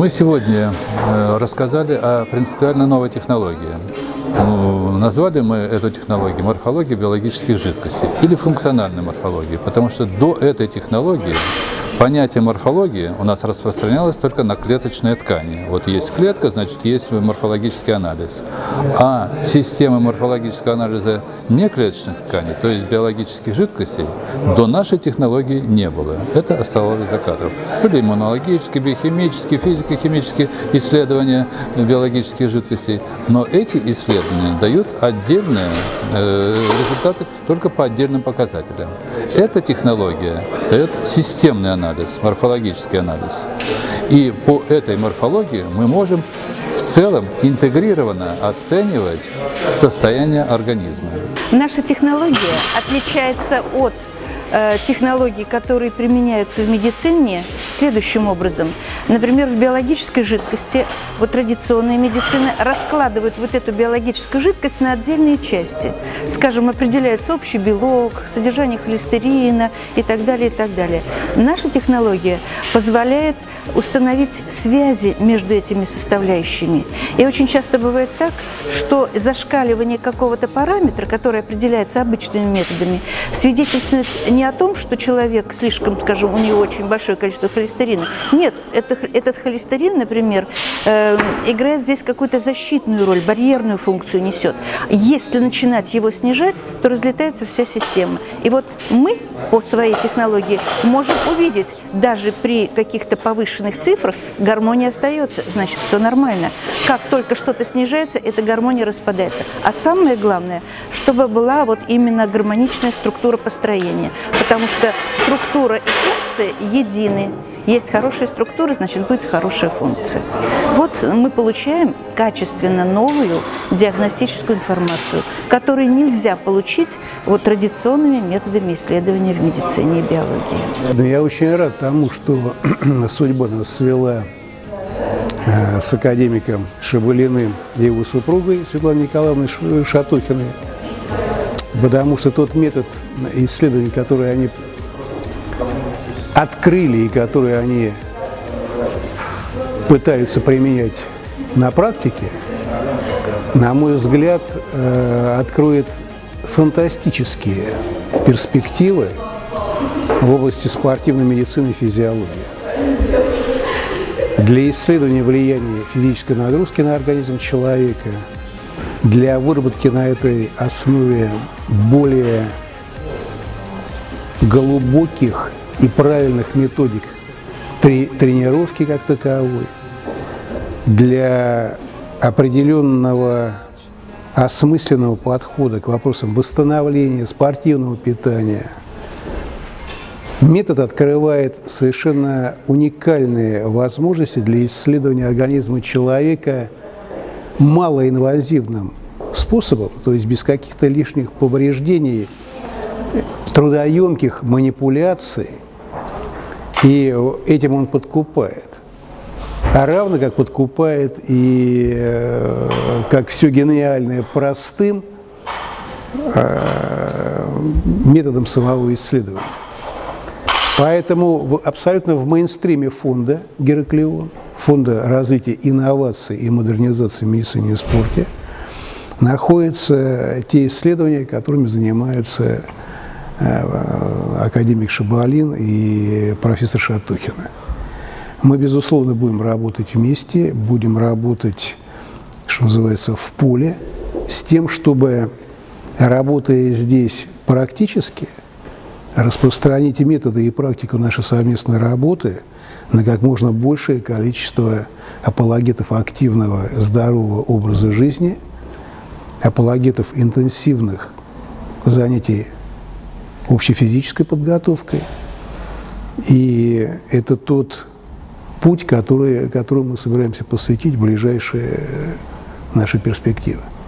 Мы сегодня рассказали о принципиально новой технологии. Назвали мы эту технологию морфология биологических жидкостей или функциональной морфологии, потому что до этой технологии понятие морфологии у нас распространялось только на клеточные ткани. Вот есть клетка, значит, есть морфологический анализ. А системы морфологического анализа неклеточных тканей, то есть биологических жидкостей, до нашей технологии не было. Это оставалось за кадром. Были иммунологические, биохимические, физико-химические исследования биологических жидкостей, но эти исследования дают отдельные результаты только по отдельным показателям. Эта технология дает системный анализ, морфологический анализ. И по этой морфологии мы можем в целом интегрированно оценивать состояние организма. Наша технология отличается от технологий, которые применяются в медицине, следующим образом. Например, в биологической жидкости, вот традиционная медицина раскладывает вот эту биологическую жидкость на отдельные части. Скажем, определяется общий белок, содержание холестерина и так далее, и так далее. Наша технология позволяет установить связи между этими составляющими. И очень часто бывает так, что зашкаливание какого-то параметра, который определяется обычными методами, свидетельствует не о том, что человек слишком, скажем, у него очень большое количество холестерина. Нет, этот холестерин, например, играет здесь какую-то защитную роль, барьерную функцию несет. Если начинать его снижать, то разлетается вся система. И вот мы по своей технологии можем увидеть, даже при каких-то повышенных цифрах гармония остается, значит, все нормально. Как только что-то снижается, эта гармония распадается. А самое главное, чтобы была вот именно гармоничная структура построения, потому что структура и функция едины. Есть хорошая структура, значит, будет хорошая функция. Вот мы получаем качественно новую диагностическую информацию, которую нельзя получить вот традиционными методами исследования в медицине и биологии. Да, я очень рад тому, что судьба нас свела с академиком Шабалиным и его супругой Светланой Николаевной Шатохиной, потому что тот метод исследований, который они открыли и которые они пытаются применять на практике, на мой взгляд, откроет фантастические перспективы в области спортивной медицины и физиологии. Для исследования влияния физической нагрузки на организм человека, для выработки на этой основе более глубоких и правильных методик тренировки как таковой, для определенного осмысленного подхода к вопросам восстановления спортивного питания. Метод открывает совершенно уникальные возможности для исследования организма человека малоинвазивным способом, то есть без каких-то лишних повреждений, трудоемких манипуляций, и этим он подкупает. А равно как подкупает и как все гениальное простым методом самого исследования. Поэтому абсолютно в мейнстриме фонда Гераклион, фонда развития инноваций и модернизации в медицине и спорте, находятся те исследования, которыми занимаются академик Шабалин и профессор Шатохина. Мы, безусловно, будем работать вместе, будем работать, что называется, в поле, с тем, чтобы, работая здесь практически, распространить методы и практику нашей совместной работы на как можно большее количество апологетов активного, здорового образа жизни, апологетов интенсивных занятий общей физической подготовкой. И это тот путь, которому мы собираемся посвятить в ближайшие наши перспективы.